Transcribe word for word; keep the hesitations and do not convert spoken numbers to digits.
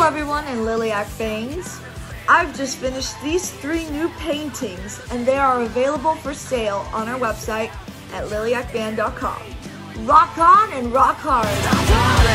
everyone in Lilac Bangs. I've just finished these three new paintings and they are available for sale on our website at lilac band dot com. Rock on and rock hard!